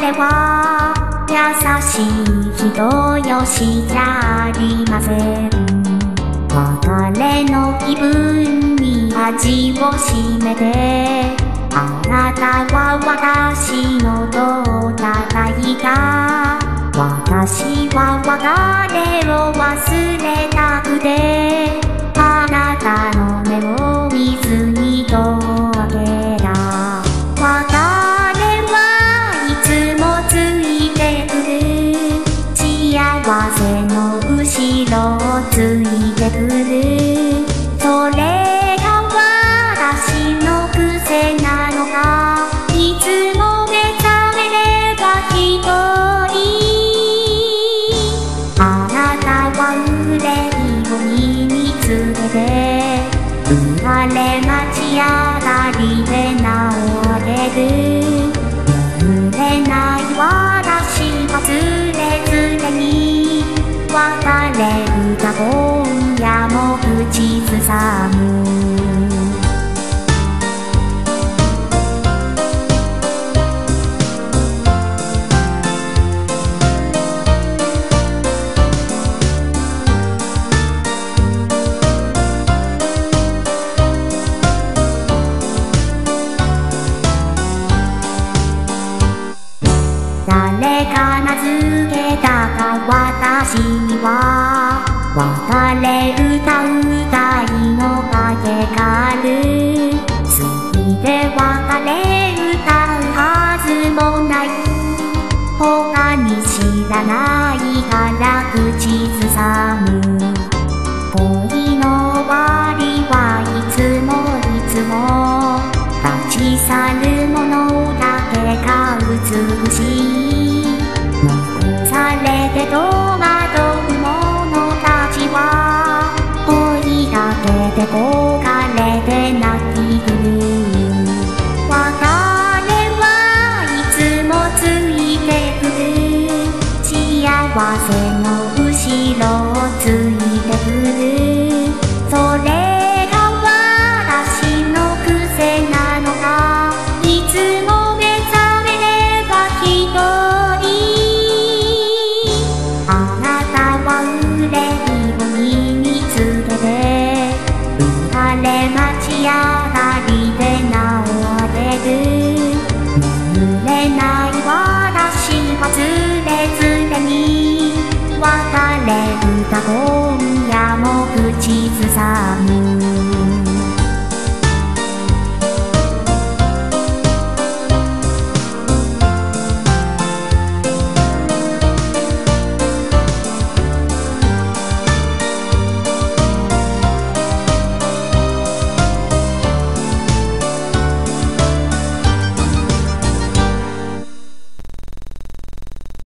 彼は優しい人よしじゃありません。別れの気分に味をしめて、あなたは私の戸を叩いた。私は別れを忘れたくて、あなたの目を見ずに戸を開けた。別れはいつもついてくる。幸せの後ろをついてくる。それが私の癖なのか。いつも目覚めれば一人。あなたは憂いを身につけて、生まれ街あたりで名を上げる。眠れない私はつれづれに別れ歌今夜も口ずさむ。誰が名付けたか私には。別れ歌うたいの影がある。好きで別れ歌うはずもない。他に知らないから口ずさむ。恋の終わりはいつもいつも立ち去るものだけが美しい。残されて戸惑う者たちは追いかけて焦がれて泣き来る。別れはいつもついてくる。幸せの後ろをついてくる。それが私の癖なのか。いつも目覚めれば一人。あなたは憂いを身につけて、生まれ街あたりで名を上げる。眠れない私はつれづれに別れ歌今夜も口ずさむ。